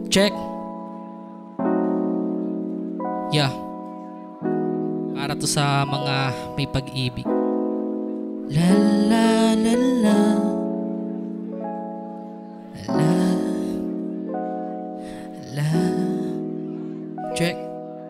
Check. Yeah. Para to sa mga may pag-ibig. La la la la. La la. Check.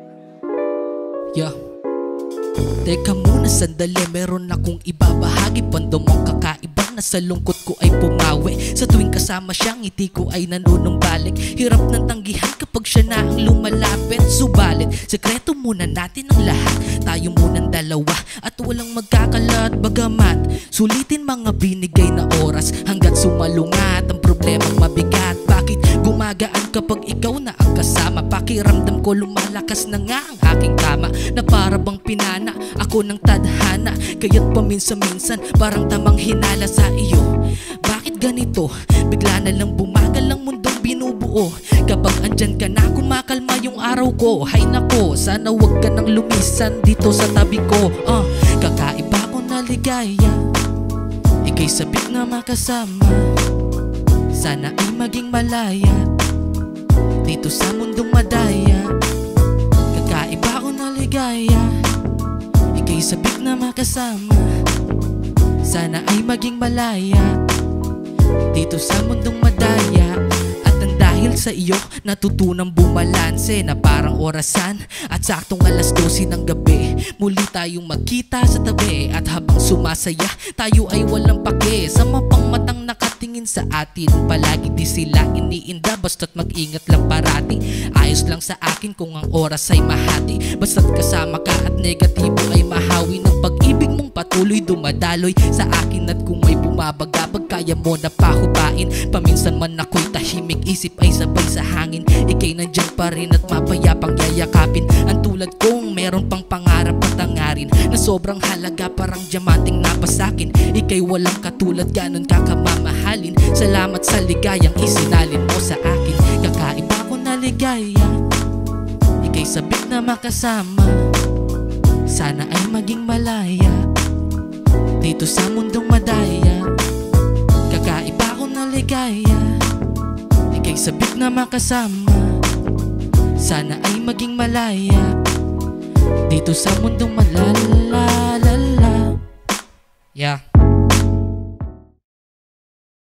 Yeah. Teka muna sandali, meron akong ibabahagi. Pando mong kakaiba na sa lungkot ko ay pumawi. Sa tuwing kasama siya, ngiti ko ay nanunumbalik. Hirap ng tanggihan kapag siya na ang lumalapit. Subalit, sekreto muna natin ang lahat. Tayo munang dalawa at walang magkakalat. Bagamat, sulitin mga binigay na oras hanggat sumalungat ang problemang mabigat. Bakit gumagaan kapag ikaw na ang kasama? Pakiramdam ko lumalakas na nga ang aking tama, na para bang pinana ako ng tadhana. Kaya't paminsan-minsan parang tamang hinala sa iyo. Bakit ganito? Bigla na lang bumagal ang mundong binubuo. Kapag andyan ka na, kumakalma yung araw ko. Hay nako, sana wag ka nang lumisan dito sa tabi ko. Kakaiba ko na ligaya, ika'y sabik na makasama. Sana ay maging malaya dito sa mundong madaya. Kakaiba ko na ligaya, ika'y sabik na makasama. Sana ay maging malaya dito sa mundong madaya. At ang dahil sa iyo, natutunang bumalanse na parang orasan at saktong alas 12 ng gabi. Muli tayong magkita sa tabi at habang sumasaya, tayo ay walang pake sa mapang matang nakatingin sa atin. Palagi di sila iniinda, basta't mag-ingat lang parati. Ayos lang sa akin kung ang oras ay mahati, basta't kasama ka at negatibo ay mahawi. Ng pag-ibig mong patuloy dumadaloy sa akin, at kung may bumabagabag kaya mo na pahubain. Paminsan man ako'y tahimik, isip ay sabay sa hangin. Ika'y nandyan pa rin at mapayapang yayakapin. Ang tulad kong meron pang pangarap at hangarin na sobrang halaga, parang diamanting napasakin. Ika'y walang katulad, ganon kakamamahalin. Salamat sa ligayang isinalin mo sa akin. Kakaiba ko na ligaya, ika'y sabik na makasama. Sana ay maging malaya dito sa mundong madaya. Kakaiba ko na ligaya, ika'y sabik na makasama. Sana ay maging malaya dito sa mundong malalalala. Yeah.